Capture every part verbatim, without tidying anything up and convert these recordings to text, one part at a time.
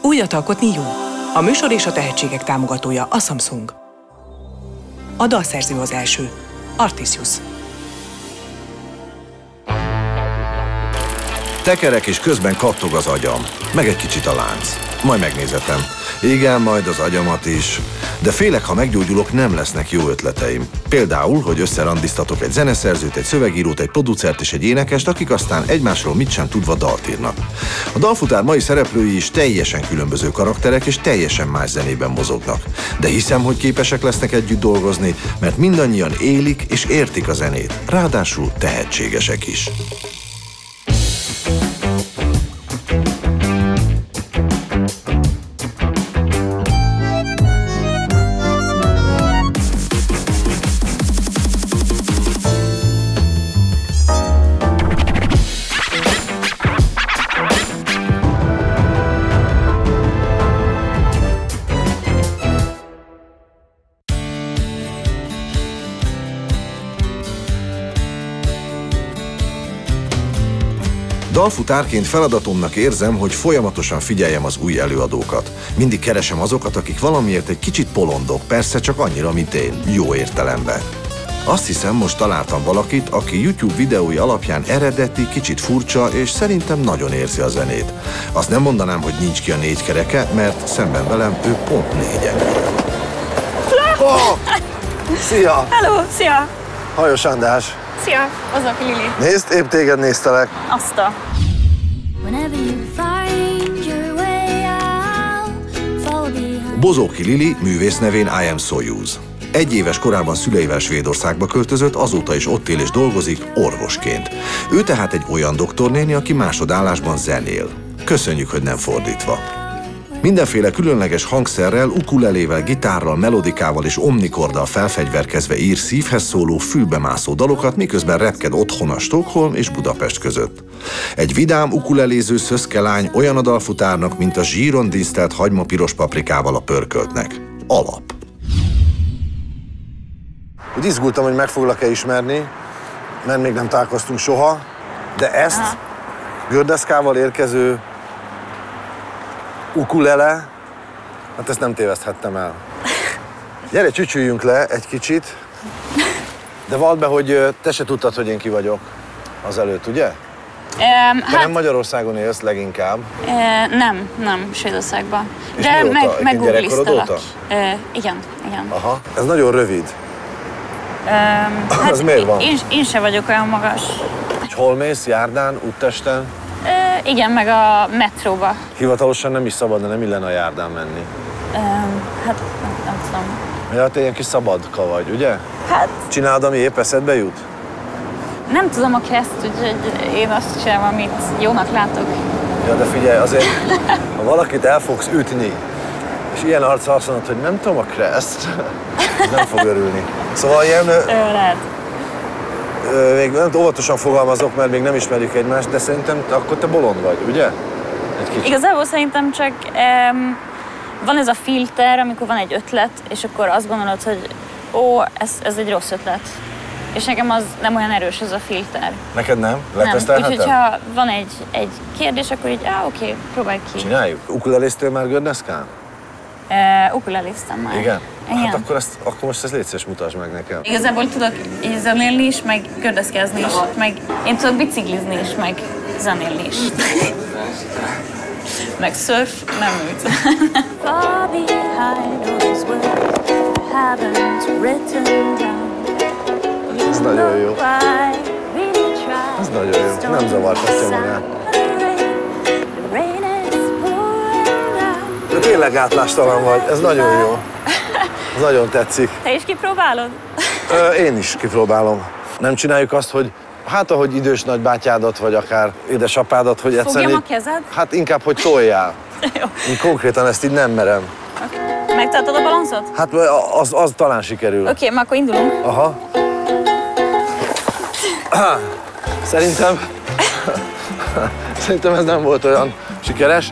Újat alkotni jó. A műsor és a tehetségek támogatója a Samsung. A dalszerző az első. Artisius. Tekerek és közben kattog az agyam. Meg egy kicsit a lánc. Majd megnézetem. Igen, majd az agyamat is. De félek, ha meggyógyulok, nem lesznek jó ötleteim. Például, hogy összerandiztatok egy zeneszerzőt, egy szövegírót, egy producert és egy énekest, akik aztán egymásról mit sem tudva dalt írnak. A Dalfutár mai szereplői is teljesen különböző karakterek és teljesen más zenében mozognak. De hiszem, hogy képesek lesznek együtt dolgozni, mert mindannyian élik és értik a zenét. Ráadásul tehetségesek is. Dalfutárként feladatomnak érzem, hogy folyamatosan figyeljem az új előadókat. Mindig keresem azokat, akik valamiért egy kicsit bolondok, persze csak annyira, mint én, jó értelemben. Azt hiszem, most találtam valakit, aki YouTube videói alapján eredeti, kicsit furcsa, és szerintem nagyon érzi a zenét. Azt nem mondanám, hogy nincs ki a négy kereke, mert szemben velem ő pont négyen. Oh! Szia! Hello, szia! Hajós András! Szia, Bozóki Lili. Nézd, épp téged néztelek. Azt a... Bozóki Lili művész nevén I Am Soyuz. Egy éves korában szüleivel Svédországba költözött, azóta is ott él és dolgozik orvosként. Ő tehát egy olyan doktornéni, aki másodállásban zenél. Köszönjük, hogy nem fordítva. Mindenféle különleges hangszerrel, ukulelével, gitárral, melodikával és omnikorddal felfegyverkezve ír szívhez szóló, fülbemászó dalokat, miközben repked otthon a Stockholm és Budapest között. Egy vidám ukuleléző szöszke lány olyan a Dalfutárnak, mint a zsíron dísztelt hagyma piros paprikával a pörköltnek. Alap. Úgy izgultam, hogy meg foglak-e ismerni, mert még nem találkoztunk soha, de ezt Aha. gördeszkával érkező ukulele, hát ezt nem téveszthettem el. Gyere, csücsüljünk le egy kicsit, de vald be, hogy te se tudtad, hogy én ki vagyok azelőtt, ugye? Um, te hát, nem Magyarországon élsz leginkább? Uh, nem, nem, Svédországban. És de mióta? meg, meg gyerekkorod uh, igen, igen. Aha, ez nagyon rövid. Um, hát ez miért van? Én, én se vagyok olyan magas. És hol mész? Járdán? Úttesten? Uh, igen, meg a metróba. Hivatalosan nem is szabad, de nem illene a járdán menni. Um, hát nem, nem tudom. Ja, te ilyen kis szabadka vagy, ugye? Hát... Csinálod, ami épp eszedbe jut? Nem tudom a kereszt, úgyhogy én azt csinálom, amit jónak látok. Ja, de figyelj, azért, ha valakit el fogsz ütni, és ilyen arccal azt mondod, hogy nem tudom a kereszt, nem fog örülni. Szóval ilyen... Ö, lehet. Még nem óvatosan fogalmazok, mert még nem ismerjük egymást, de szerintem akkor te bolond vagy, ugye? Igazából szerintem csak um, van ez a filter, amikor van egy ötlet, és akkor azt gondolod, hogy ó, ez, ez egy rossz ötlet. És nekem az nem olyan erős ez a filter. Neked nem? Nem. Úgyhogy ha van egy, egy kérdés, akkor így, á, oké, okay, próbálj ki. Csináljuk. Ukuleléztél már gördeszkán? Uh, ukuleléztem már. Igen? Igen. Hát akkor, ezt, akkor most ezt légy szíves, mutasd meg nekem. Igazából tudok így zenélni is, meg gördeszkázni is, meg én tudok biciklizni is, meg zenélni is. Meg surf, nem úgy. Ez nagyon jó. Ez nagyon jó. Nem zavartatja magát. De tényleg átlástalan vagy. Ez nagyon jó. Ez nagyon tetszik. Te is kipróbálod? Ö, én is kipróbálom. Nem csináljuk azt, hogy hát ahogy idős nagybátyádat, vagy akár édesapádat, hogy egyszerűen... Fogjam a kezed? Hát inkább, hogy toljál. Jó. Én konkrétan ezt így nem merem. Okay. Megtartod a balanszot? Hát az, az talán sikerül. Oké, okay, akkor indulunk. Aha. Szerintem... Szerintem ez nem volt olyan sikeres.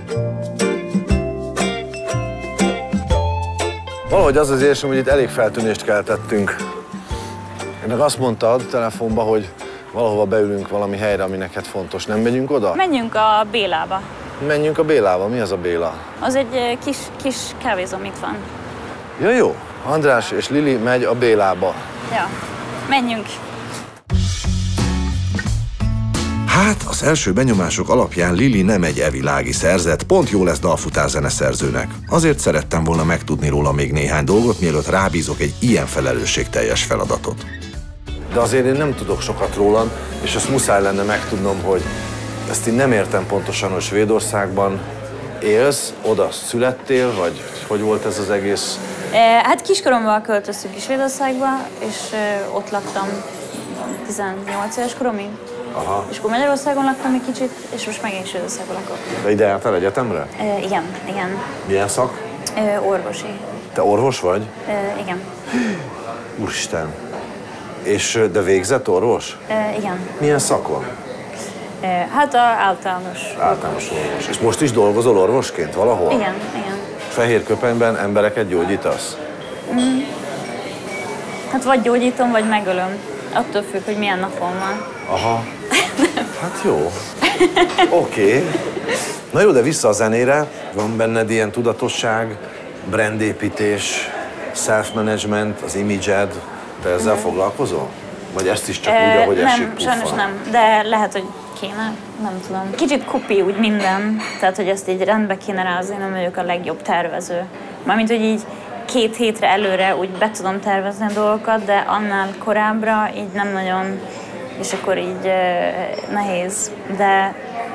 Valahogy az az érzésem, hogy itt elég feltűnést keltettünk. Meg azt mondtad telefonba, hogy valahova beülünk valami helyre, ami neked fontos. Nem megyünk oda? Menjünk a Bélába. Menjünk a Bélába. Mi az a Béla? Az egy kis, kis kávézom itt van. Ja, jó. András és Lili megy a Bélába. Ja, menjünk. Hát, az első benyomások alapján Lili nem egy evilági szerzet, pont jó lesz dalfutár zeneszerzőnek. Azért szerettem volna megtudni róla még néhány dolgot, mielőtt rábízok egy ilyen felelősségteljes feladatot. De azért én nem tudok sokat rólad, és ezt muszáj lenne megtudnom, hogy ezt én nem értem pontosan, hogy Svédországban élsz, oda születtél, vagy hogy volt ez az egész? Hát kiskoromban költöztünk ki Svédországba, és ott laktam tizennyolc éves koromig. Aha. És akkor Magyarországon laktam egy kicsit, és most megint Svédországban lakok. De ide jártál egyetemre? E, igen, igen. Milyen szak? E, orvosi. Te orvos vagy? E, igen. Úristen. És de végzett orvos? E, igen. Milyen szakon? E, hát a általános. Általános orvos. És most is dolgozol orvosként valahol? Igen, igen. Fehér köpenyben embereket gyógyítasz? Mm. Hát vagy gyógyítom, vagy megölöm. Attól függ, hogy milyen napon van. Aha. Hát jó. Oké. Okay. Na jó, de vissza a zenére. Van benned ilyen tudatosság, brandépítés, self-management, az image-ed. Te ezzel mm. foglalkozol? Vagy ezt is csak e, úgy, ahogy nem, esik puffan? Sajnos nem, de lehet, hogy kéne. Nem tudom. Kicsit kupi úgy minden, tehát hogy ezt így rendbe kéne rázni, nem vagyok a legjobb tervező. Mármint, hogy így két hétre előre úgy be tudom tervezni a dolgokat, de annál korábbra így nem nagyon, és akkor így uh, nehéz, de...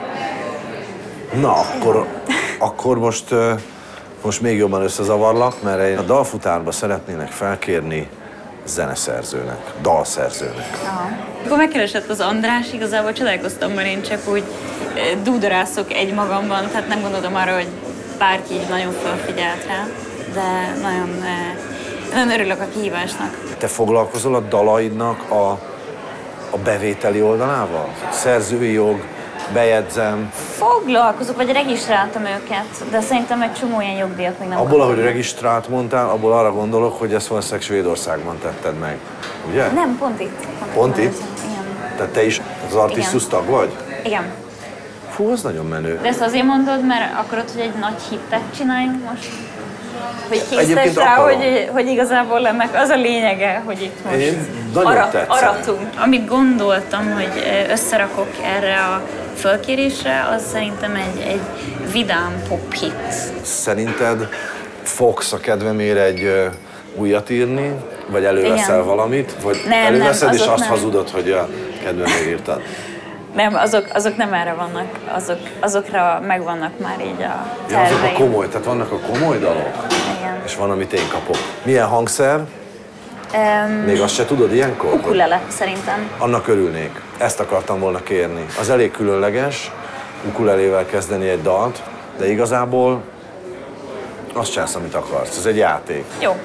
Na, akkor, akkor most, uh, most még jobban összezavarlak, mert én a dalfutárba szeretnének felkérni zeneszerzőnek, dalszerzőnek. Aha. Akkor megkeresett az András, igazából csodálkoztam, mert én csak úgy dúdorászok egy magamban, tehát nem gondolom arra, hogy bárki nagyon felfigyelt rá, de nagyon, nagyon örülök a kihívásnak. Te foglalkozol a dalaidnak a, a bevételi oldalával? Szerzői jog, bejegyzem? Foglalkozok, vagy regisztráltam őket, de szerintem egy csomó ilyen jogdíjat még nem abból, ahogy regisztrált mondtál, abból arra gondolok, hogy ezt valószínűleg Svédországban tetted meg, ugye? Nem, pont itt. Pont itt? Igen. Tehát te is az Artistus tag vagy? Igen. Fú, az nagyon menő. De ezt azért mondod, mert akarod, hogy egy nagy hitet csináljunk most? Hogy készítés rá, hogy, hogy igazából ennek az a lényege, hogy itt most ara, aratunk. Amit gondoltam, hogy összerakok erre a fölkérésre, az szerintem egy, egy vidám pop hit. Szerinted fogsz a kedvemére egy uh, újat írni, vagy előveszel igen. valamit, vagy nem, előveszed nem, és azt nem. hazudod, hogy a kedvemére írtad? Nem, azok, azok nem erre vannak, azok, azokra megvannak már így a terveim. Ja, azok a komoly, tehát vannak a komoly dalok? Igen. És van, amit én kapok. Milyen hangszer? Um, Még azt se tudod ilyenkor? Ukulele, szerintem. Annak örülnék. Ezt akartam volna kérni. Az elég különleges, ukulelével kezdeni egy dalt, de igazából azt csinálsz, amit akarsz. Ez egy játék. Jó.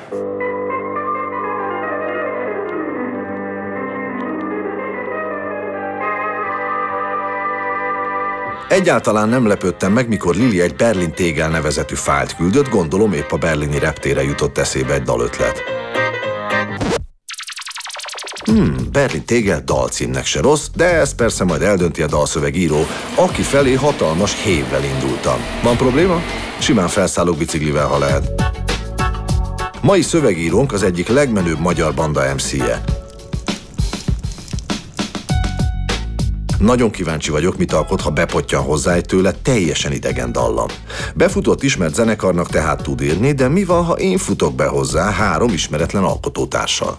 Egyáltalán nem lepődtem meg, mikor Lili egy Berlin Tégel nevezetű fájlt küldött, gondolom épp a berlini reptére jutott eszébe egy dalötlet. Hmm, Berlin Tégel dalcímnek se rossz, de ezt persze majd eldönti a dalszövegíró, aki felé hatalmas hévvel indultam. Van probléma? Simán felszállok biciklivel, ha lehet. Mai szövegírónk az egyik legmenőbb magyar banda em cé-je. Nagyon kíváncsi vagyok, mit alkot, ha bepottyan hozzá egy tőle teljesen idegen dallam. Befutott ismert zenekarnak tehát tud írni, de mi van, ha én futok be hozzá három ismeretlen alkotótársal?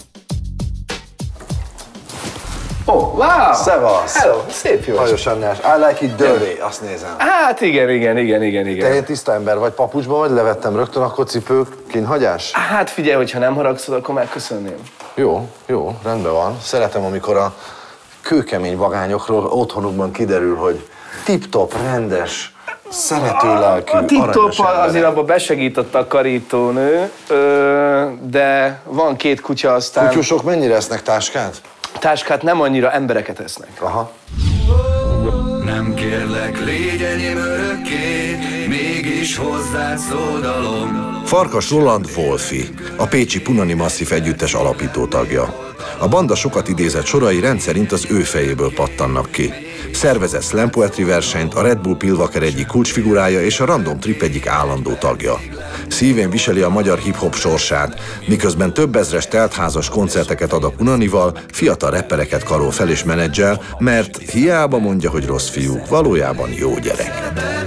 Oh, wow! Szevasz! Hello, szép jó! Hajós András, I like it dirty, azt nézem. Hát igen, igen, igen, igen, igen. Te ilyen tiszta ember vagy, papucsba vagy, levettem rögtön, akkor cipők, kínhagyás? Hát figyelj, hogyha nem haragszol, akkor megköszönném. Jó, jó, rendben van. Szeretem, amikor a kőkemény vagányokról otthonukban kiderül, hogy tip-top, rendes, szerető lelkű, a tip-top azért abban besegít a takarítónő, de van két kutya, aztán... Kutyusok mennyire esznek táskát? Táskát nem annyira, embereket esznek. Aha. Nem kérlek, légy enyém örökké, mégis hozzád szódalom. Farkas Roland Wolfi, a pécsi Punani Masszív együttes alapító tagja. A banda sokat idézett sorai rendszerint az ő fejéből pattannak ki. Szervezett slam poetry versenyt, a Red Bull Pilvaker egyik kulcsfigurája és a Random Trip egyik állandó tagja. Szívén viseli a magyar hip-hop sorsát, miközben több ezres teltházas koncerteket ad a Punanival, fiatal rappereket karol fel és menedzsel, mert hiába mondja, hogy rossz fiú, valójában jó gyerek.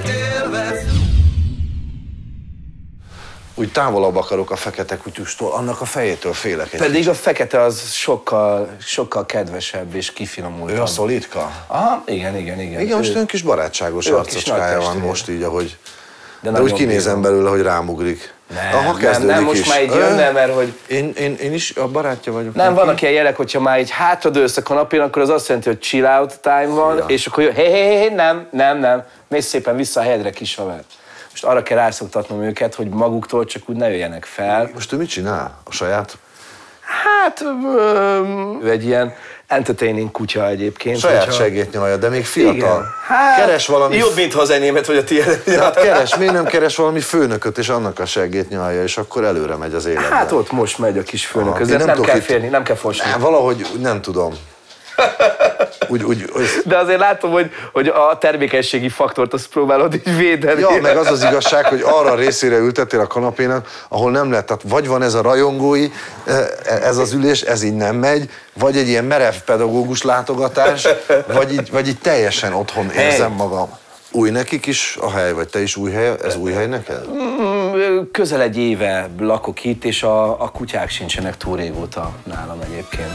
Úgy távolabb akarok a fekete kutyustól, annak a fejétől félek egy Pedig kicsit. a fekete az sokkal, sokkal kedvesebb és kifinomultabb. Ő a szolidka? Aha, igen, igen, igen. Igen, most ő, olyan kis barátságos ő a kis arcocskája van nagytestvér. most így, ahogy... de, De úgy nagyon kinézem bírom. belőle, hogy rám ugrik. Nem, Aha, nem, kezdődik nem, most is. már így jönne, Ö? mert hogy... Én, én, én is a barátja vagyok. Nem, neki. vannak ilyen jelek, hogyha már így hátradőlsz a kanapén, akkor az azt jelenti, hogy chill out time van, Ja. és akkor hé, hé, hé, nem, nem, nem, mész szépen vissza a helyedre, kis haver. Most arra kell rászoktatnom őket, hogy maguktól csak úgy ne jöjjenek fel. Most ő mit csinál? A saját? Hát, öm, ő egy ilyen entertaining kutya egyébként. Saját hogyha- segét nyalja, de még fiatal. Igen. Hát, Keres valami... jobb, mint ha az enyémet vagy a tiédet. Hát keres, miért nem keres valami főnököt, és annak a segét nyalja, és akkor előre megy az életben. Hát ott most megy a kis főnök, Aha, között én nem, tudok kell itt- férni, nem kell fosni. Hát valahogy úgy nem tudom. Úgy, úgy, úgy, De azért látom, hogy, hogy a termékenységi faktort azt próbálod így védeni. ja, meg az az igazság, hogy arra a részére ültettél a kanapénak, ahol nem lehet, tehát vagy van ez a rajongói, ez az ülés, ez így nem megy, vagy egy ilyen merev pedagógus látogatás, vagy így, vagy így teljesen otthon érzem magam. Új nekik is a hely, vagy te is új hely, ez új hely neked? Közel egy éve lakok itt, és a, a kutyák sincsenek túl régóta nálam egyébként.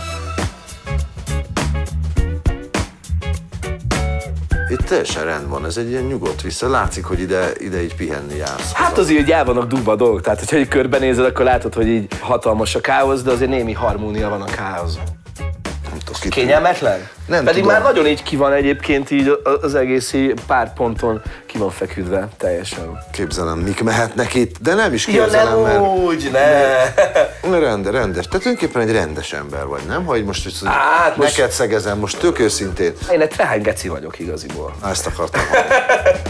Itt teljesen rend van, ez egy ilyen nyugodt vissza, látszik, hogy ide, ide így pihenni jársz. Hát azért így el vannak dugva a dolgok, tehát hogyha így körbenézed, akkor látod, hogy így hatalmas a káosz, de azért némi harmónia van a káoszban. Nem tudok, kit- Kényelmetlen? Nem Pedig tudom. már nagyon így ki van egyébként így az egész így pár ponton ki van feküdve teljesen. Képzelem, mik mehetnek itt, de nem is képzelem, mert... úgy, ne! Ne, rende, rendes. Te tulajdonképpen egy rendes ember vagy, nem? Ha így most, hogy Hát most- neked szegezem, most tök őszintén. Én egy trehány geci vagyok igaziból. Á, ezt akartam hallani.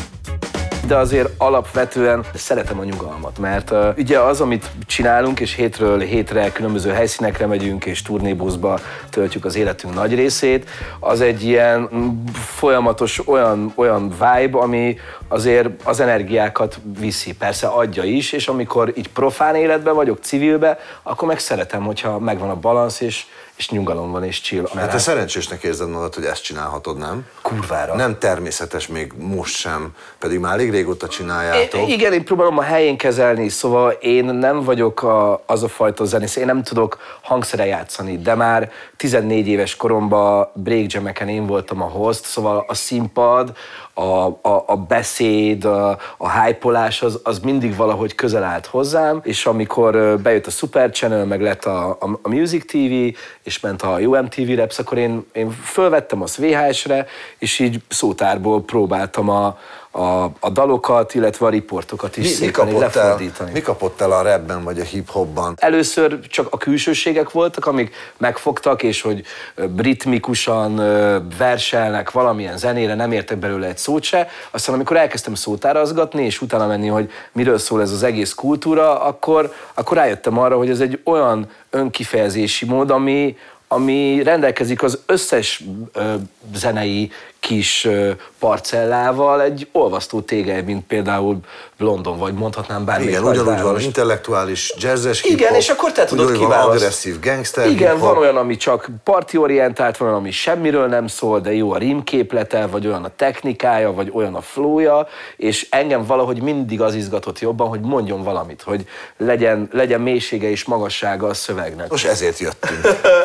De azért alapvetően szeretem a nyugalmat, mert uh, ugye az, amit csinálunk, és hétről hétre különböző helyszínekre megyünk, és turnébuszba töltjük az életünk nagy részét, az egy ilyen mm, folyamatos olyan, olyan vibe, ami azért az energiákat viszi, persze adja is, és amikor így profán életben vagyok, civilben, akkor meg szeretem, hogyha megvan a balansz, és, és nyugalom van, és chill. Mert te szerencsésnek érzed magad, hogy ezt csinálhatod, nem? Kurvára. Nem természetes még most sem, pedig már elég régóta csináljátok. I- igen, én próbálom a helyén kezelni, szóval én nem vagyok a, az a fajta zenész, én nem tudok hangszere játszani, de már tizennégy éves koromban break jameken én voltam a host, szóval a színpad, a, a, a beszéd, a, a hype-olás az, az mindig valahogy közel állt hozzám, és amikor bejött a Super Channel, meg lett a, a, a Music té vé, és ment a U M T V Raps, akkor én, én fölvettem azt vé há es-re, és így szótárból próbáltam a, a, a dalokat, illetve a riportokat is Mi, mi, szépen így kapott el, lefordítani. mi kapott el a rapben vagy a hip-hopban? Először csak a külsőségek voltak, amik megfogtak, és hogy ritmikusan verselnek valamilyen zenére, nem értek belőle egy szót se. Aztán amikor elkezdtem szótárazgatni, és utána menni, hogy miről szól ez az egész kultúra, akkor, akkor rájöttem arra, hogy ez egy olyan önkifejezési mód, ami, ami rendelkezik az összes ö, zenei kis ö, parcellával, egy olvasztó tégely, mint például London, vagy mondhatnám bármelyik Igen, nagy ugyanúgy van várost. intellektuális, jazzes Igen, hip-hop, és akkor te tudod ugyanúgy van kiválasztani. agresszív gangster Igen, hip-hop. van olyan, ami csak partiorientált, van olyan, ami semmiről nem szól, de jó a rímképlete, vagy olyan a technikája, vagy olyan a flowja, és engem valahogy mindig az izgatott jobban, hogy mondjon valamit, hogy legyen, legyen mélysége és magassága a szövegnek. Most ezért jöttünk.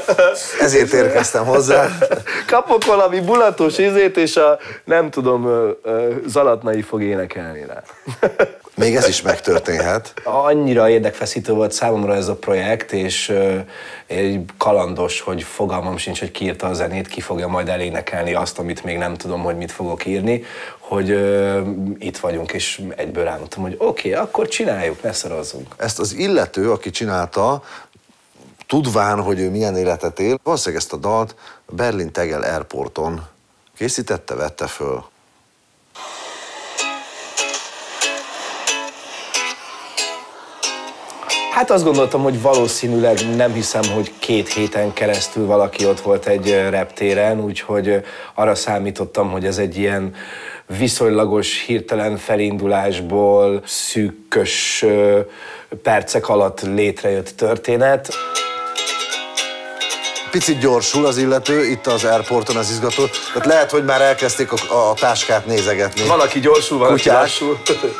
Ezért érkeztem hozzá. Kapok valami bulatos izét, és a nem tudom, ö, ö, Zalatnai fog énekelni rá. Még ez is megtörténhet. Annyira érdekfeszítő volt számomra ez a projekt, és uh, egy kalandos, hogy fogalmam sincs, hogy ki írta a zenét, ki fogja majd elénekelni azt, amit még nem tudom, hogy mit fogok írni, hogy uh, itt vagyunk, és egyből rámondtam, hogy oké, okay, akkor csináljuk, ne szarozzunk. Ezt az illető, aki csinálta, tudván, hogy ő milyen életet él, valószínűleg ezt a dalt Berlin Tegel Airporton készítette, vette föl. Hát Hát azt gondoltam, hogy valószínűleg nem hiszem, hogy két héten keresztül valaki ott volt egy reptéren, úgyhogy arra számítottam, hogy ez egy ilyen viszonylagos, hirtelen felindulásból szűkös percek alatt létrejött történet. Picit gyorsul az illető, itt az airporton az izgató. Tehát lehet, hogy már elkezdték a, a táskát nézegetni. Van, aki gyorsul, van, Kutyás. aki lassul.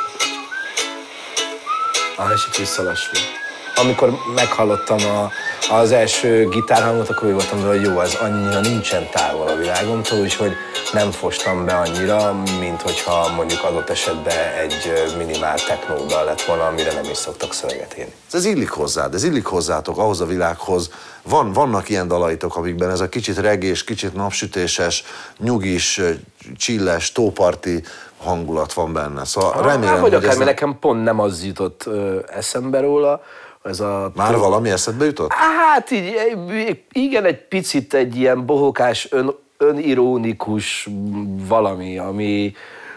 Ah, és itt visszalassul. Amikor meghallottam a, az első gitárhangot, akkor úgy voltam, hogy jó, ez annyira nincsen távol a világomtól, úgyhogy nem fostam be annyira, mint hogyha mondjuk adott esetben egy minimál technódal lett volna, amire nem is szoktak szöveget írni. Ez illik hozzád, ez illik hozzátok ahhoz a világhoz. Van, vannak ilyen dalaitok, amikben ez a kicsit regés, kicsit napsütéses, nyugis, csilles, tóparti hangulat van benne. Szóval ha, remélem, hogy hogy akár, ez... nekem pont nem az jutott ö, eszembe róla. Ez a Már valami eszedbe jutott? Hát így, igen, egy picit egy ilyen bohókás, ön, önironikus valami, ami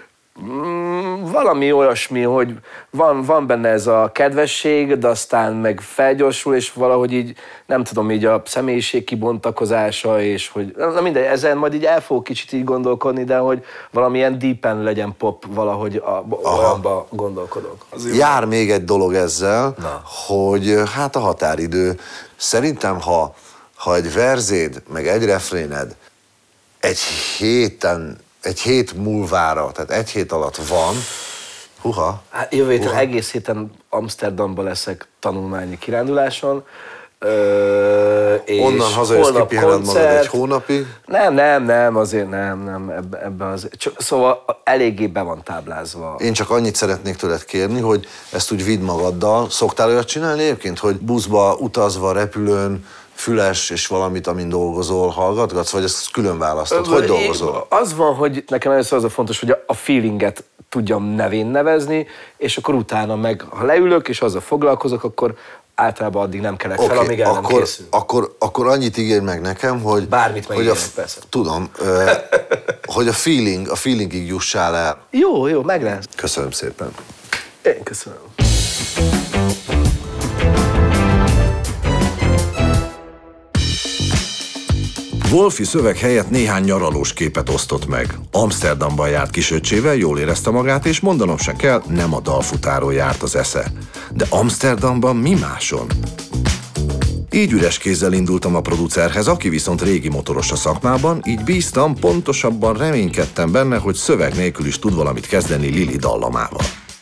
valami olyasmi, hogy van, van benne ez a kedvesség, de aztán meg felgyorsul, és valahogy így, nem tudom, így a személyiség kibontakozása, és hogy, na mindegy, ezen majd így el fogok kicsit így gondolkodni, de hogy valamilyen deepen legyen pop, valahogy olyanba gondolkodok. Azért jár van. Még egy dolog ezzel, na. Hogy hát a határidő, szerintem ha, ha egy verzéd, meg egy refréned egy héten egy hét múlvára, tehát egy hét alatt van, huha. Hát jövő héten egész héten Amsterdamba leszek tanulmányi kiránduláson. Ö, és onnan hazajössz, kipihened magad egy hónapig? Nem, nem, nem, azért nem, nem, ebbe, ebbe az... Csak, szóval eléggé be van táblázva. Én csak annyit szeretnék tőled kérni, hogy ezt úgy vidd magaddal. Szoktál olyat csinálni egyébként, hogy buszba, utazva, repülőn, füles és valamit, amin dolgozol, hallgatgatsz, vagy ezt külön választod? Hogy dolgozol? Az van, hogy nekem először az a fontos, hogy a feelinget tudjam nevén nevezni, és akkor utána meg, ha leülök és azzal foglalkozok, akkor általában addig nem kelek fel, okay, amíg el nem akkor, készül. Akkor, akkor annyit ígérj meg nekem, hogy... Bármit megígérek, persze. Tudom, ö, hogy a feeling, a feelingig jussál el. Jó, jó, meg lesz. Köszönöm szépen. Én köszönöm. Wolfi szöveg helyett néhány nyaralós képet osztott meg. Amsterdamban járt kisöccsével, jól érezte magát, és mondanom se kell, nem a dalfutáról járt az esze. De Amsterdamban mi máson? Így üres kézzel indultam a producerhez, aki viszont régi motoros a szakmában, így bíztam, pontosabban reménykedtem benne, hogy szöveg nélkül is tud valamit kezdeni Lili dallamával.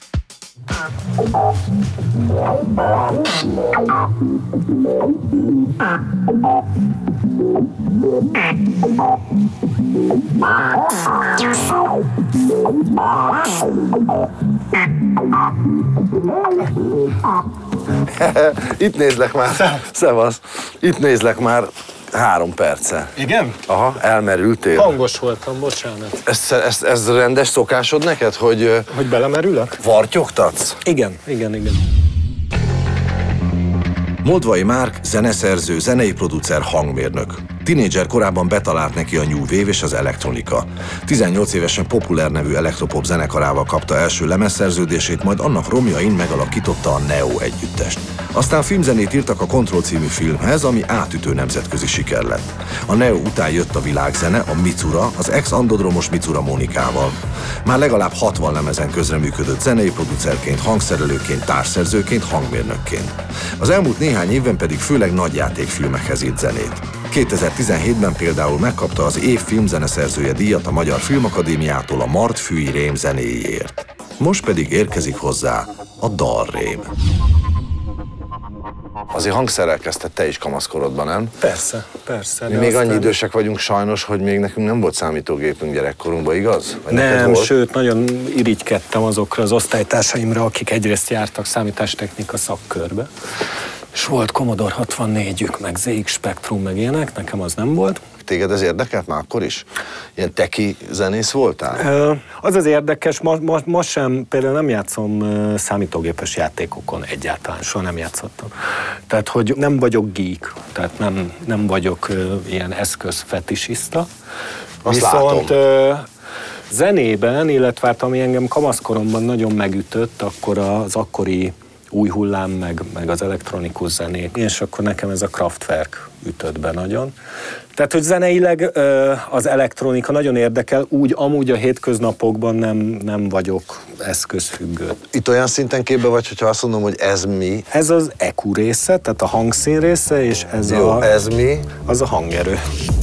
Itt nézlek már. Szevasz. Itt nézlek már három perce. Igen? Aha, elmerültél. Hangos voltam, bocsánat. Ez, ez, ez rendes szokásod neked, hogy... Hogy belemerülök? Vartyogtatsz? Igen, igen, igen. Moldvai Márk, zeneszerző, zenei producer, hangmérnök. Tinédzser korában betalált neki a New Wave és az elektronika. tizennyolc évesen Populár nevű elektropop zenekarával kapta első lemezszerződését, majd annak romjain megalakította a Neo együttest. Aztán filmzenét írtak a Control című filmhez, ami átütő nemzetközi siker lett. A Neo után jött a világzene, a Mitsura, az ex-andodromos Mitsura Mónikával. Már legalább hatvan lemezen közreműködött zenei producerként, hangszerelőként, társszerzőként, hangmérnökként. Az elmúlt néhány évben pedig főleg nagyjátékfilmekhez írt zenét. kétezer-tizenhétben például megkapta az év filmzeneszerzője díjat a Magyar Filmakadémiától a Martfűi Rém zenéjéért. Most pedig érkezik hozzá a dalrém. Azért hangszerrel kezdted te is kamaszkorodban, nem? Persze, persze. Mi még annyi idősek vagyunk sajnos, hogy még nekünk nem volt számítógépünk gyerekkorunkban, igaz? Vagy nem, sőt, nagyon irigykedtem azokra az osztálytársaimra, akik egyrészt jártak számítástechnika szakkörbe, és volt Commodore hatvannégyük, meg zé iksz Spectrum, meg ilyenek, nekem az nem volt. Téged ez érdekelt már akkor is? Ilyen teki zenész voltál? Az az érdekes, ma, ma, ma sem, például nem játszom számítógépes játékokon egyáltalán, soha nem játszottam. Tehát, hogy nem vagyok geek, tehát nem, nem vagyok ilyen eszközfetisista. Azt Viszont látom. zenében, illetve hát ami engem kamaszkoromban nagyon megütött, akkor az akkori új hullám, meg, meg az elektronikus zenék, és akkor nekem ez a Kraftwerk ütött be nagyon. Tehát, hogy zeneileg az elektronika nagyon érdekel, úgy amúgy a hétköznapokban nem, nem vagyok eszközfüggő. Itt olyan szinten képbe vagy, hogyha azt mondom, hogy ez mi? Ez az é kú része, tehát a hangszín része, és ez Jó, a... ez mi? Az a hangerő.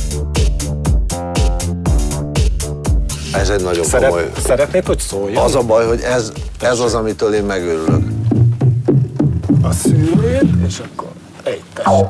Ez egy nagyon Szeret, komoly... Szeretnéd, hogy szóljon? Az a baj, hogy ez, ez az, amitől én megőrülök. A szűrét, és akkor egy tessék.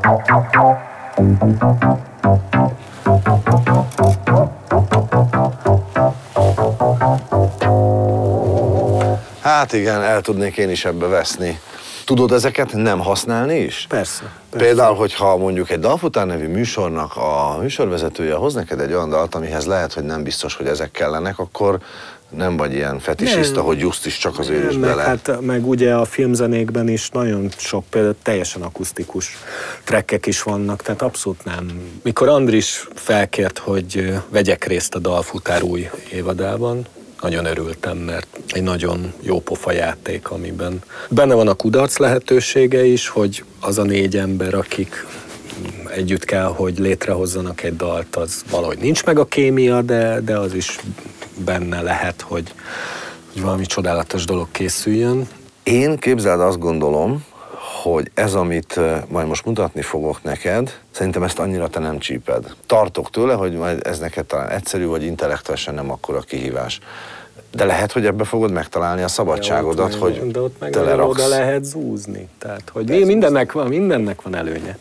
Hát igen, el tudnék én is ebbe veszni. Tudod ezeket nem használni is? Persze. persze. Például, hogyha mondjuk egy Dalfutár nevű műsornak a műsorvezetője hoz neked egy olyan dalt, amihez lehet, hogy nem biztos, hogy ezek kellenek, akkor nem vagy ilyen fetisista, nem, hogy just is csak az őrös meg, bele. Hát, meg ugye a filmzenékben is nagyon sok, például teljesen akusztikus trekkek is vannak, tehát abszolút nem. Mikor Andris felkért, hogy vegyek részt a Dalfutár új évadában, nagyon örültem, mert egy nagyon jó pofa játék, amiben benne van a kudarc lehetősége is, hogy az a négy ember, akik együtt kell, hogy létrehozzanak egy dalt, az valahogy nincs meg a kémia, de, de az is benne lehet, hogy, hogy valami csodálatos dolog készüljön. Én képzeld azt gondolom, hogy ez, amit majd most mutatni fogok neked, szerintem ezt annyira te nem csíped. Tartok tőle, hogy majd ez neked talán egyszerű, vagy intellektuálisan nem akkora kihívás. De lehet, hogy ebbe fogod megtalálni a szabadságodat, de hogy meg, de ott meg teleraksz. Oda lehet zúzni. Tehát, hogy mindennek van, mindennek van előnye.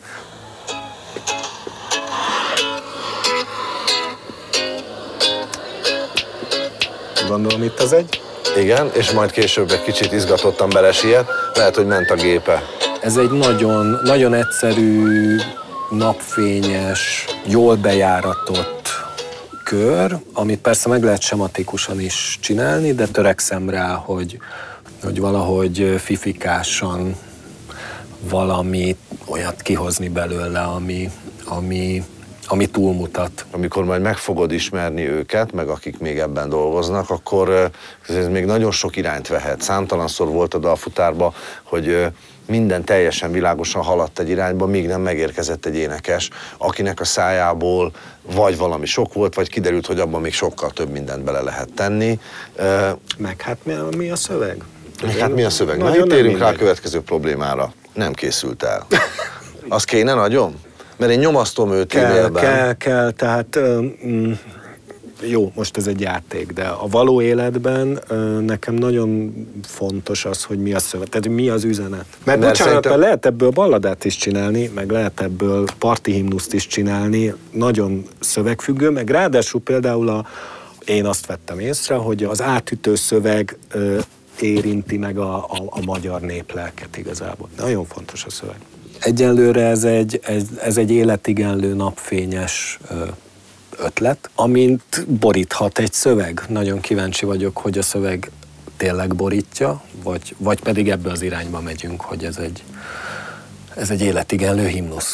Gondolom itt az egy? Igen, és majd később egy kicsit izgatottan belesiet, lehet, hogy ment a gépe. Ez egy nagyon, nagyon egyszerű, napfényes, jól bejáratott kör, amit persze meg lehet sematikusan is csinálni, de törekszem rá, hogy, hogy valahogy fifikásan valami olyat kihozni belőle, ami, ami, ami túlmutat. Amikor majd meg fogod ismerni őket, meg akik még ebben dolgoznak, akkor ez még nagyon sok irányt vehet. Számtalanszor volt a Dalfutárban, hogy minden teljesen világosan haladt egy irányba, míg nem megérkezett egy énekes, akinek a szájából vagy valami sok volt, vagy kiderült, hogy abban még sokkal több mindent bele lehet tenni. Meg hát mi a, mi a szöveg? Meg hát mi a szöveg? Na, itt térünk rá a következő problémára. Nem készült el. Az kéne nagyon? Mert én nyomasztom őt kell, e-mailben. Kell, kell, tehát mm, jó, most ez egy játék, de a való életben nekem nagyon fontos az, hogy mi a szöveg, tehát mi az üzenet. Mert, Mert bocsánat, szerintem... lehet ebből balladát is csinálni, meg lehet ebből parti himnuszt is csinálni, nagyon szövegfüggő, meg ráadásul például a, én azt vettem észre, hogy az átütő szöveg ö, érinti meg a, a, a magyar néplelket igazából. Nagyon fontos a szöveg. Egyelőre ez egy, ez, ez egy életigenlő, napfényes ö, ötlet, amint boríthat egy szöveg. Nagyon kíváncsi vagyok, hogy a szöveg tényleg borítja, vagy, vagy pedig ebbe az irányba megyünk, hogy ez egy, ez egy életigenlő himnusz.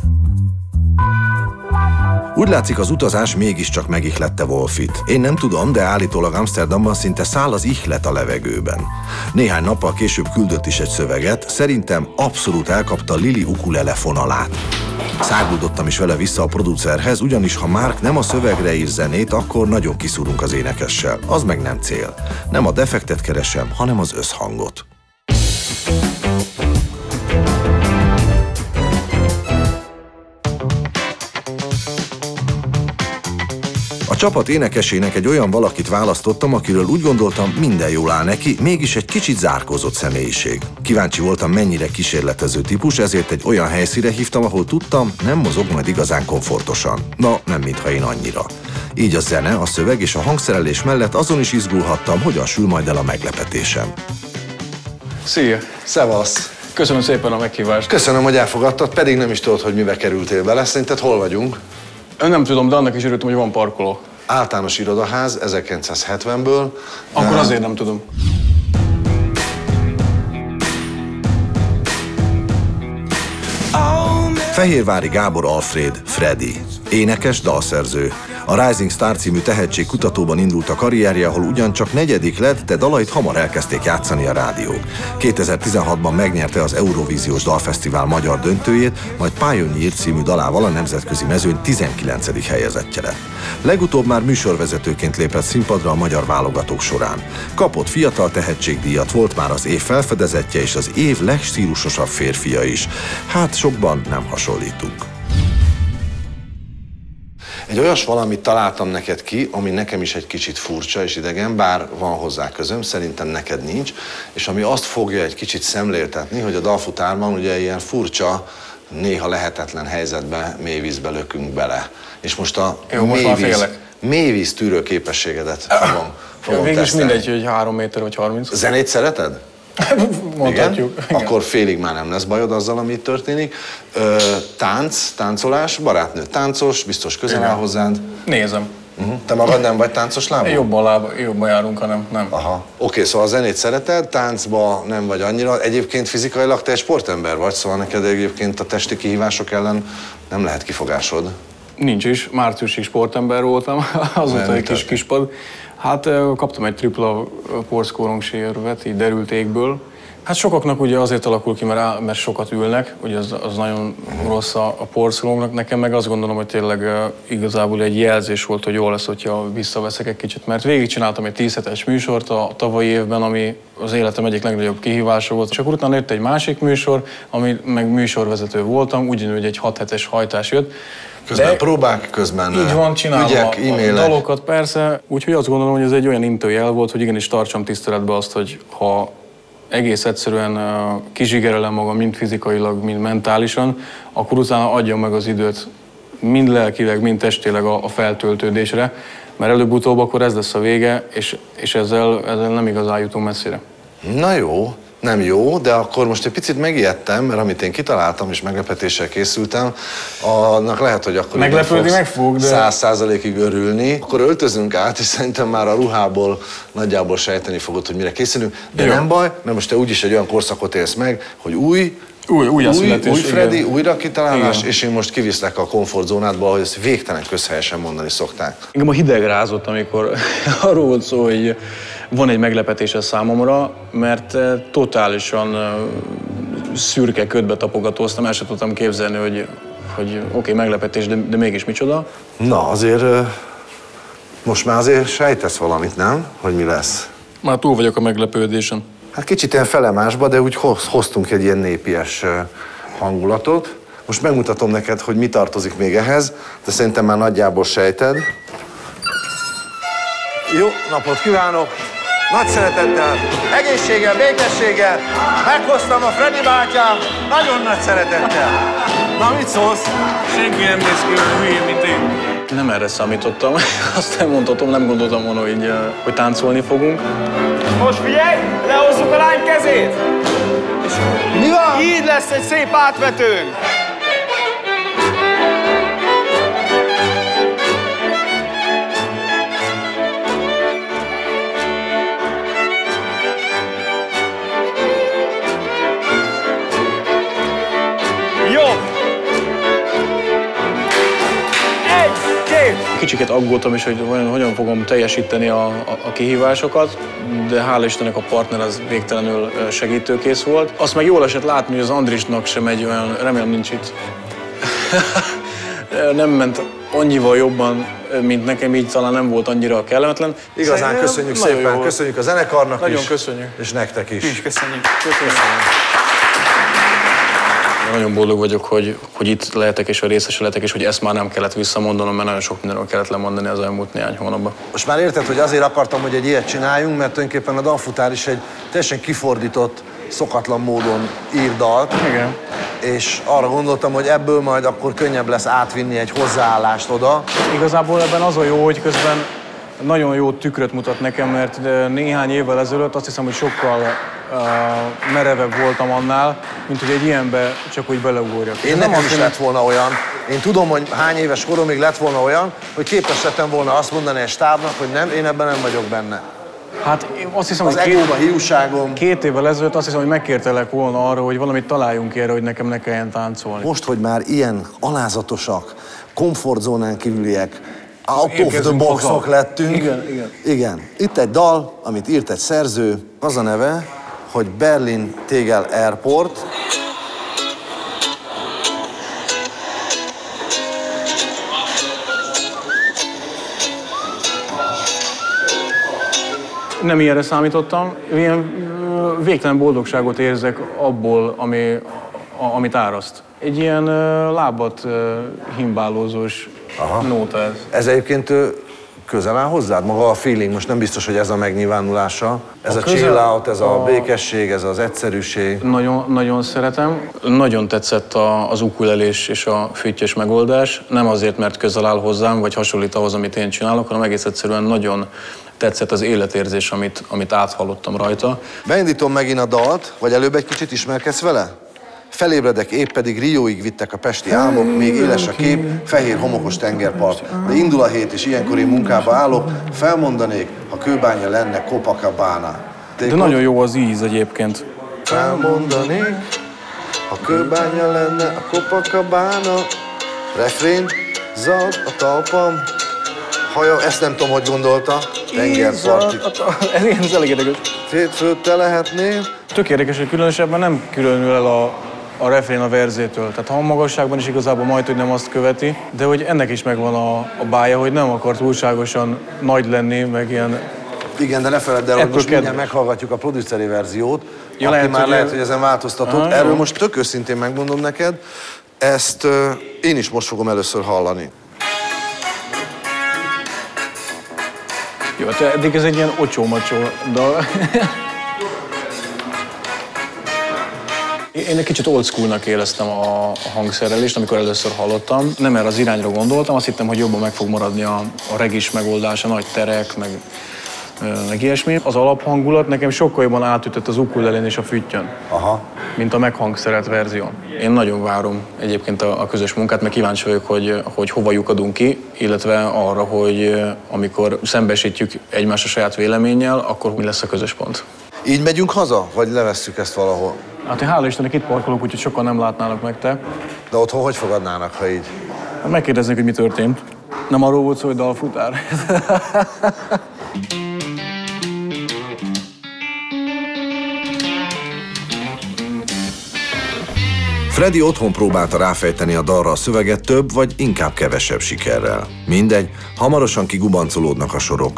Úgy látszik, az utazás mégiscsak megihlette Wolfit. Én nem tudom, de állítólag Amsterdamban szinte száll az ihlet a levegőben. Néhány nappal később küldött is egy szöveget, szerintem abszolút elkapta Lili ukulele fonalát. Száguldottam is vele vissza a producerhez, ugyanis ha Mark nem a szövegre ír zenét, akkor nagyon kiszúrunk az énekessel. Az meg nem cél. Nem a defektet keresem, hanem az összhangot. A csapat énekesének egy olyan valakit választottam, akiről úgy gondoltam, minden jól áll neki, mégis egy kicsit zárkózott személyiség. Kíváncsi voltam, mennyire kísérletező típus, ezért egy olyan helyszínre hívtam, ahol tudtam, nem mozog majd igazán komfortosan. Na, nem mintha én annyira. Így a zene, a szöveg és a hangszerelés mellett azon is izgulhattam, hogyan sül majd el a meglepetésem. Szia! Szevasz! Köszönöm szépen a meghívást. Köszönöm, hogy elfogadtad, pedig nem is tudod, hogy mibe kerültél bele. Szerinted hol vagyunk? Ön nem tudom, de annak is örültem, hogy van parkoló. Általános irodaház ezerkilencszázhetvenből. Akkor azért nem tudom. Fehérvári Gábor Alfréd, Freddy. Énekes, dalszerző. A Rising Star című tehetségkutatóban indult a karrierje, ahol ugyancsak negyedik lett, de dalait hamar elkezdték játszani a rádiók. kétezer-tizenhatban megnyerte az Eurovíziós Dalfesztivál magyar döntőjét, majd Pioneer című dalával a nemzetközi mezőny tizenkilencedik helyezettje lett. Legutóbb már műsorvezetőként lépett színpadra a magyar válogatók során. Kapott fiatal tehetségdíjat, volt már az év felfedezetje és az év legstílusosabb férfia is. Hát sokban nem hasonlítunk. Egy olyas valamit találtam neked ki, ami nekem is egy kicsit furcsa és idegen, bár van hozzá közöm, szerintem neked nincs, és ami azt fogja egy kicsit szemléltetni, hogy a dalfutárban ugye ilyen furcsa, néha lehetetlen helyzetbe, mélyvízbe lökünk bele. És most a Jó, most mélyvíz, mélyvíz tűrő képességedet fogom, fogom Végülis tesztelni. mindegy, hogy három méter vagy harminc. Zenét szereted? Mondhatjuk. Igen? Akkor félig már nem lesz bajod azzal, ami itt történik. Ö, tánc, táncolás, barátnő táncos, biztos közel áll hozzád. Nézem. Uh-huh. Te magad nem vagy táncos lábú? Jobban, lába, jobban járunk, hanem nem. Aha. Oké, szóval a zenét szereted, táncba nem vagy annyira. Egyébként fizikailag te egy sportember vagy, szóval neked egyébként a testi kihívások ellen nem lehet kifogásod. Nincs is. Márciusig sportember voltam, azóta egy kis kispad. Hát kaptam egy tripla porszkórong sérvet, így derült égből. Hát sokaknak ugye azért alakul ki, mert, á, mert sokat ülnek, ugye az, az nagyon rossz a, a porszkorongnak. Nekem meg azt gondolom, hogy tényleg uh, igazából egy jelzés volt, hogy jó lesz, hogyha visszaveszek egy kicsit. Mert végigcsináltam egy tíz hetes műsort a tavalyi évben, ami az életem egyik legnagyobb kihívása volt. És akkor utána jött egy másik műsor, ami meg műsorvezető voltam, ugyanúgy egy hat hetes hajtás jött. Közben De próbák, közben így van, csinálom ügyek, a, e-mailek. a dalokat, persze. Úgyhogy azt gondolom, hogy ez egy olyan intőjel volt, hogy igenis tartsam tiszteletbe azt, hogy ha egész egyszerűen uh, kizsigerelem magam mind fizikailag, mind mentálisan, akkor utána adjam meg az időt mind lelkileg, mind testileg a, a feltöltődésre, mert előbb-utóbb akkor ez lesz a vége, és, és ezzel, ezzel nem igazán jutunk messzire. Na jó, nem jó, de akkor most egy picit megijedtem, mert amit én kitaláltam és meglepetéssel készültem, annak lehet, hogy akkor meglepődni meg fog, de száz százalékig örülni. Akkor öltözünk át, és szerintem már a ruhából nagyjából sejteni fogod, hogy mire készülünk. De jó. Nem baj, mert most te úgyis egy olyan korszakot élsz meg, hogy új, új, új, új, új Freddy, igen. Újra kitalálás, igen. És én most kiviszlek a komfortzónádba, ahogy ezt végtelen közhelyesen mondani szokták. Engem a hideg rázott, amikor arról volt szó, hogy van egy meglepetés a számomra, mert totálisan szürke ködbe tapogatóztam, el sem tudtam képzelni, hogy, hogy oké, okay, meglepetés, de, de mégis micsoda. Na, azért most már azért sejtesz valamit, nem? Hogy mi lesz? Már túl vagyok a meglepődésen. Hát kicsit ilyen felemásba, de úgy hoztunk egy ilyen népies hangulatot. Most megmutatom neked, hogy mi tartozik még ehhez, de szerintem már nagyjából sejted. Jó napot kívánok! Nagy szeretettel, egészséggel, békességgel meghoztam a Freddy bátyám, nagyon nagy szeretettel. Na, mit szólsz? Senki nem néz ki olyan hülyén, mint én. Nem erre számítottam, azt nem mondhatom, nem gondoltam volna, hogy, hogy táncolni fogunk. Most figyelj, lehozzuk a lány kezét! És mi van? Így lesz egy szép átvetőnk! Kicsiket aggódtam is, hogy hogyan fogom teljesíteni a, a, a kihívásokat, de hála Istennek a partner az végtelenül segítőkész volt. Azt meg jól esett látni, hogy az Andrisnak sem egy olyan, remélem nincs itt, nem ment annyival jobban, mint nekem, így talán nem volt annyira kellemetlen. Igazán Szerintem köszönjük szépen, köszönjük a zenekarnak nagyon is. Köszönjük. És nektek is. Mi is köszönjük. köszönjük. Nagyon boldog vagyok, hogy, hogy itt lehetek és a részese lehetek, és hogy ezt már nem kellett visszamondanom, mert nagyon sok mindenről kellett lemondani az elmúlt néhány hónapban. Most már érted, hogy azért akartam, hogy egy ilyet csináljunk, mert tulajdonképpen a dalfutár is egy teljesen kifordított, szokatlan módon ír dalt. Igen. És arra gondoltam, hogy ebből majd akkor könnyebb lesz átvinni egy hozzáállást oda. Igazából ebben az a jó, hogy közben nagyon jó tükröt mutat nekem, mert néhány évvel ezelőtt azt hiszem, hogy sokkal uh, merevebb voltam annál, mint hogy egy ilyenbe csak úgy beleugorjak. Én nem is lett volna olyan. Én tudom, hogy hány éves koromig lett volna olyan, hogy képes lettem volna azt mondani egy stábnak, hogy nem, én ebben nem vagyok benne. Hát én azt hiszem, az hogy két, egóba, hiúságom. két évvel ezelőtt azt hiszem, hogy megkértelek volna arra, hogy valamit találjunk erre, hogy nekem ne kelljen táncolni. Most, hogy már ilyen alázatosak, komfortzónán kívüliek, out of the boxok lettünk. Igen, igen. Igen. Itt egy dal, amit írt egy szerző, az a neve, hogy Berlin Tegel Airport. Nem ilyenre számítottam. Ilyen végtelen boldogságot érzek abból, ami, a, amit áraszt. Egy ilyen lábat himbálózós nóta ez. Ez egyébként közel áll hozzád? Maga a feeling, most nem biztos, hogy ez a megnyilvánulása. Ez a, a chill out, ez a, a békesség, ez az egyszerűség. Nagyon, nagyon szeretem. Nagyon tetszett a, az ukulelés és a füttyös megoldás. Nem azért, mert közel áll hozzám, vagy hasonlít ahhoz, amit én csinálok, hanem egész egyszerűen nagyon tetszett az életérzés, amit, amit áthallottam rajta. Beindítom megint a dalt, vagy előbb egy kicsit ismerkedsz vele? Felébredek, épp pedig Rióig vittek a pesti álmok, még éles a kép, fehér homokos tengerpart. De indul a hét, és ilyenkor én munkába állok, felmondanék, ha kőbánya lenne Copacabana. De nagyon jó az íz egyébként. Felmondanék, ha kőbánya lenne a Copacabana. Refrén, zad a talpam. Haja, ezt nem tudom, hogy gondolta. Tengerparti. Ez ilyen elég érdekes. Fétfőt te lehetnél. Tök érdekes, hogy különösebben nem különül el a, a refrén a verzétől. Tehát hangmagasságban is igazából majd, hogy nem azt követi, de hogy ennek is megvan a, a bája, hogy nem akar túlságosan nagy lenni, meg ilyen... Igen, de ne feledd el, hogy most mindjárt meghallgatjuk a produceri verziót, ja, aki lehet, már hogy lehet, hogy ezen változtatott. Aha, Erről jó. most tök őszintén megmondom neked, ezt uh, én is most fogom először hallani. Jó, hát eddig ez egy ilyen ocsó-macsó dal. Én egy kicsit old schoolnak éreztem a, a hangszerelést, amikor először hallottam. Nem erre az irányra gondoltam, azt hittem, hogy jobban meg fog maradni a, a regis megoldás, a nagy terek, meg, meg ilyesmi. Az alaphangulat nekem sokkal jobban átütött az ukulelén és a füttyön, Aha. mint a meghangszerelt verzió. Én nagyon várom egyébként a, a közös munkát, mert kíváncsi vagyok, hogy, hogy hova lyukadunk ki, illetve arra, hogy amikor szembesítjük egymást a saját véleménnyel, akkor mi lesz a közös pont. Így megyünk haza, vagy levesszük ezt valahol? Hát én hála Istennek itt parkolok, úgyhogy sokan nem látnának meg te. De otthon hogy fogadnának, ha így? Hát megkérdeznék, hogy mi történt. Nem arról volt szó, hogy dalfutár. Freddy otthon próbálta ráfejteni a dalra a szöveget több vagy inkább kevesebb sikerrel. Mindegy, hamarosan kigubancolódnak a sorok.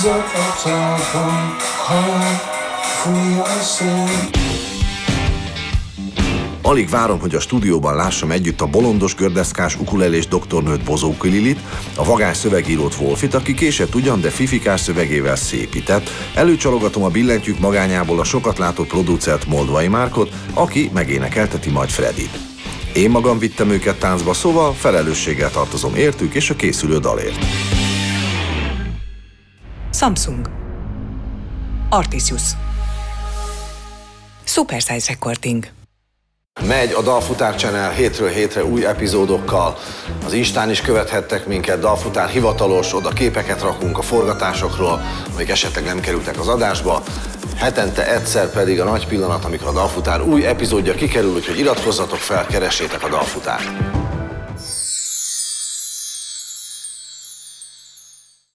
Alig várom, hogy a stúdióban lássam együtt a bolondos gördeszkás ukulelés doktornőt Bozóki Lilit, a vagány szövegírót Wolfit, aki késett ugyan, de fifikás szövegével szépített. Előcsalogatom a billentyűk magányából a sokat látott producert Moldvai Márkot, aki megénekelteti majd Freddyt. Én magam vittem őket táncba, szóval felelősséggel tartozom értük és a készülő dalért. Samsung. Artisius. Supersize Recording. Megy a Dalfutár Channel hétről hétre új epizódokkal. Az Instán is követhettek minket, Dalfutár hivatalos, oda képeket rakunk a forgatásokról, amik esetleg nem kerültek az adásba. Hetente egyszer pedig a nagy pillanat, amikor a Dalfutár új epizódja kikerül, úgyhogy iratkozzatok fel, keressétek a Dalfutárt.